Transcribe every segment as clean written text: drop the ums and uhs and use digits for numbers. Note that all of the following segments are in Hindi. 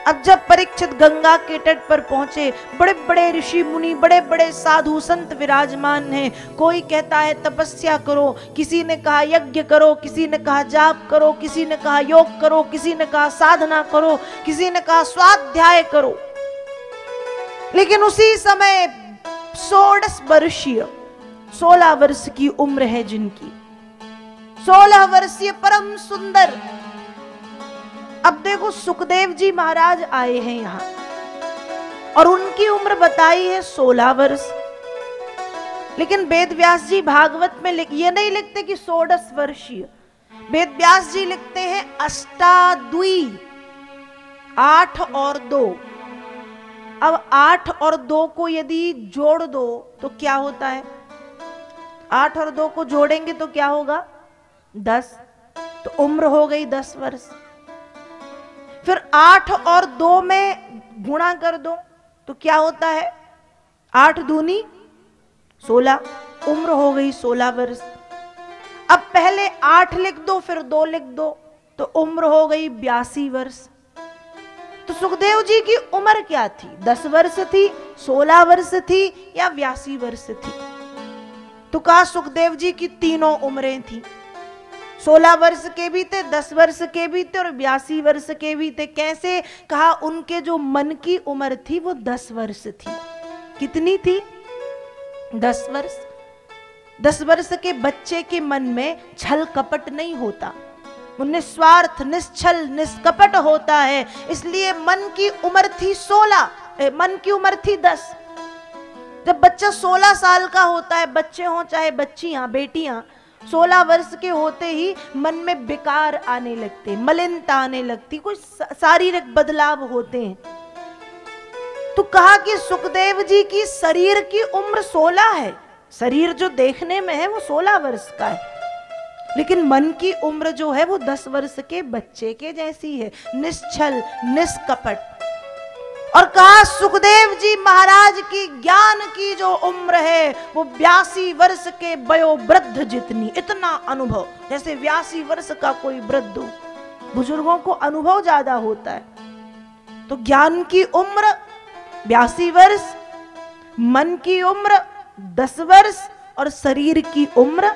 अब जब परीक्षित गंगा के तट पर पहुंचे, बड़े बड़े ऋषि मुनि, बड़े बड़े साधु संत विराजमान हैं। कोई कहता है तपस्या करो, किसी ने कहा यज्ञ करो, किसी ने कहा जाप करो, किसी ने कहा योग करो, किसी ने कहा साधना करो, किसी ने कहा स्वाध्याय करो। लेकिन उसी समय 16 वर्षीय 16 वर्ष की उम्र है जिनकी, 16 वर्षीय परम सुंदर। अब देखो सुखदेव जी महाराज आए हैं यहां और उनकी उम्र बताई है 16 वर्ष। लेकिन वेद व्यास जी भागवत में ये नहीं लिखते कि 16 वर्षीय, वेद व्यास जी लिखते हैं अष्टाद्वी, 8 और 2। अब 8 और 2 को यदि जोड़ दो तो क्या होता है? 8 और 2 को जोड़ेंगे तो क्या होगा? 10। तो उम्र हो गई 10 वर्ष। फिर 8 और 2 में गुणा कर दो तो क्या होता है? 8 दूनी 16, उम्र हो गई 16 वर्ष। अब पहले 8 लिख दो फिर 2 लिख दो तो उम्र हो गई 82 वर्ष। तो सुखदेव जी की उम्र क्या थी? 10 वर्ष थी, 16 वर्ष थी या 82 वर्ष थी? तो कहा सुखदेव जी की तीनों उम्रें थी, 16 वर्ष के भी थे, 10 वर्ष के भी थे और 82 वर्ष के भी थे। कैसे? कहा उनके जो मन की उम्र थी वो 10 वर्ष थी। कितनी थी? 10 वर्ष। 10 वर्ष के बच्चे के मन में छल कपट नहीं होता, वो निस्वार्थ, निश्चल, निष्कपट होता है। इसलिए मन की उम्र थी 16, मन की उम्र थी 10। जब बच्चा 16 साल का होता है, बच्चे हों चाहे बच्चियां, बेटियां, 16 वर्ष के होते ही मन में विकार आने लगते, मलिनता आने लगती, कुछ शारीरिक बदलाव होते हैं। तो कहा कि सुखदेव जी की शरीर की उम्र 16 है, शरीर जो देखने में है वो 16 वर्ष का है, लेकिन मन की उम्र जो है वो 10 वर्ष के बच्चे के जैसी है, निश्चल, निष्कपट। और कहा सुखदेव जी महाराज की ज्ञान की जो उम्र है वो 82 वर्ष के वयोवृद्ध जितनी, इतना अनुभव, जैसे 82 वर्ष का कोई वृद्ध हो, बुजुर्गों को अनुभव ज्यादा होता है। तो ज्ञान की उम्र 82 वर्ष, मन की उम्र 10 वर्ष और शरीर की उम्र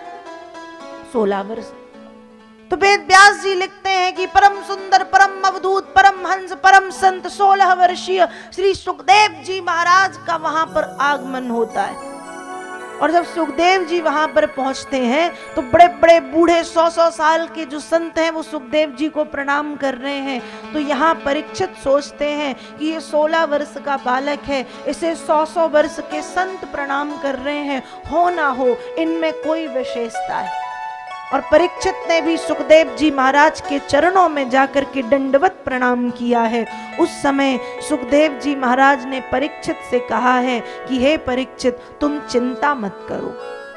16 वर्ष। तो वेद व्यास जी लिखते हैं कि परम सुंदर, परम अवधूत, परम हंस, परम संत 16 वर्षीय श्री सुखदेव जी महाराज का वहां पर आगमन होता है। और जब सुखदेव जी वहां पर पहुंचते हैं तो बड़े बड़े बूढ़े 100-100 साल के जो संत हैं वो सुखदेव जी को प्रणाम कर रहे हैं। तो यहाँ परीक्षित सोचते हैं कि ये 16 वर्ष का बालक है, इसे 100-100 वर्ष के संत प्रणाम कर रहे हैं, हो ना हो इनमें कोई विशेषता है। और परीक्षित ने भी सुखदेव जी महाराज के चरणों में जाकर के दंडवत प्रणाम किया है। उस समय सुखदेव जी महाराज ने परीक्षित से कहा है कि हे परीक्षित, तुम चिंता मत करो,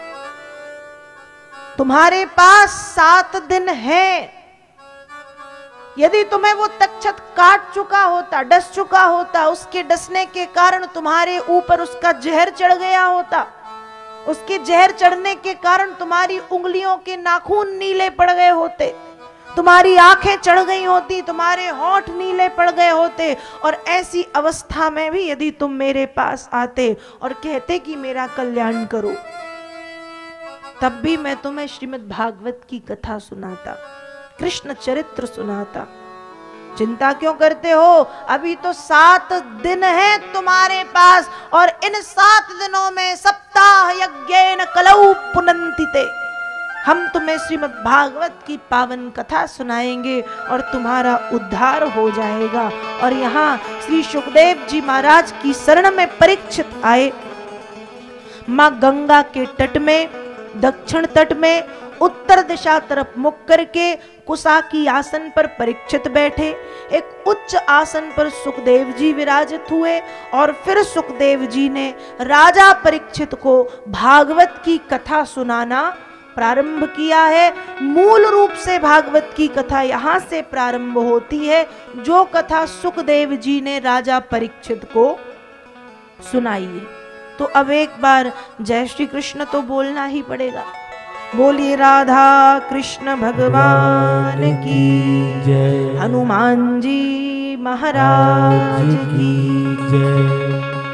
तुम्हारे पास 7 दिन है। यदि तुम्हें वो तक्षक काट चुका होता, डस चुका होता, उसके डसने के कारण तुम्हारे ऊपर उसका जहर चढ़ गया होता, उसके जहर चढ़ने के कारण तुम्हारी उंगलियों के नाखून नीले पड़ गए होते, तुम्हारी आंखें चढ़ गई होती, तुम्हारे होंठ नीले पड़ गए होते, और ऐसी अवस्था में भी यदि तुम मेरे पास आते और कहते कि मेरा कल्याण करो, तब भी मैं तुम्हें श्रीमद् भागवत की कथा सुनाता, कृष्ण चरित्र सुनाता। चिंता क्यों करते हो? अभी तो 7 दिन है तुम्हारे पास, और इन 7 दिनों में सप्ताह यज्ञेन कलौ पुनन्तिते, हम तुम्हें श्रीमद् भागवत की पावन कथा सुनाएंगे और तुम्हारा उद्धार हो जाएगा। और यहाँ श्री सुखदेव जी महाराज की शरण में परीक्षित आए। माँ गंगा के तट में, दक्षिण तट में, उत्तर दिशा तरफ मुख करके कुशा की आसन पर परीक्षित बैठे। एक उच्च आसन पर सुखदेव जी विराजित हुए और फिर सुखदेव जी ने राजा परीक्षित को भागवत की कथा सुनाना प्रारंभ किया है। मूल रूप से भागवत की कथा यहाँ से प्रारंभ होती है, जो कथा सुखदेव जी ने राजा परीक्षित को सुनाई है। तो अब एक बार जय श्री कृष्ण तो बोलना ही पड़ेगा। बोलिए राधा कृष्ण भगवान की जय। हनुमान जी महाराज की जय।